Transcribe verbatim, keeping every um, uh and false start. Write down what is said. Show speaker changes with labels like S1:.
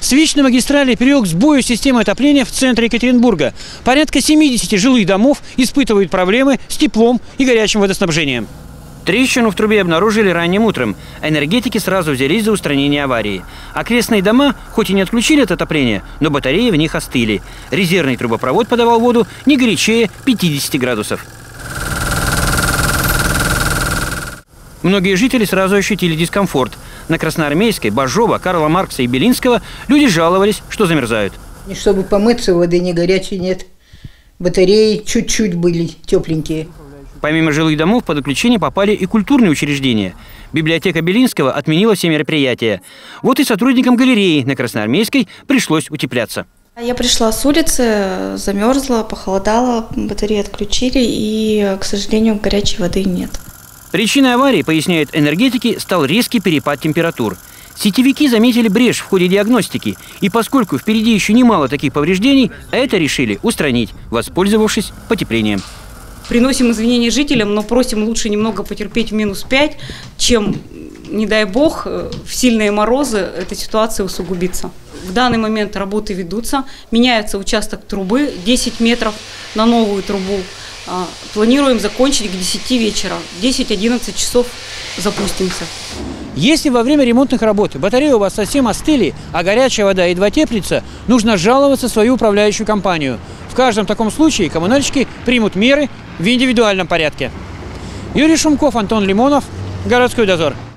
S1: Свечной магистрали привел к сбою системы отопления в центре Екатеринбурга. Порядка семидесяти жилых домов испытывают проблемы с теплом и горячим водоснабжением. Трещину в трубе обнаружили ранним утром. Энергетики сразу взялись за устранение аварии. Окрестные дома хоть и не отключили от отопления, но батареи в них остыли. Резервный трубопровод подавал воду не горячее пятидесяти градусов. Многие жители сразу ощутили дискомфорт. На Красноармейской, Бажова, Карла Маркса и Белинского люди жаловались, что замерзают.
S2: Чтобы помыться, воды не горячей нет. Батареи чуть-чуть были тепленькие.
S1: Помимо жилых домов под отключение попали и культурные учреждения. Библиотека Белинского отменила все мероприятия. Вот и сотрудникам галереи на Красноармейской пришлось утепляться.
S3: Я пришла с улицы, замерзла, похолодало, батареи отключили и, к сожалению, горячей воды нет.
S1: Причиной аварии, поясняют энергетики, стал резкий перепад температур. Сетевики заметили брешь в ходе диагностики, и поскольку впереди еще немало таких повреждений, это решили устранить, воспользовавшись потеплением.
S4: Приносим извинения жителям, но просим лучше немного потерпеть в минус пять, чем, не дай бог, в сильные морозы эта ситуация усугубится. В данный момент работы ведутся, меняется участок трубы десять метров на новую трубу. Планируем закончить к десяти вечера. В десять-одиннадцать часов запустимся.
S1: Если во время ремонтных работ батареи у вас совсем остыли, а горячая вода едва теплится, нужно жаловаться в свою управляющую компанию. В каждом таком случае коммунальщики примут меры в индивидуальном порядке. Юрий Шумков, Антон Лимонов, Городской дозор.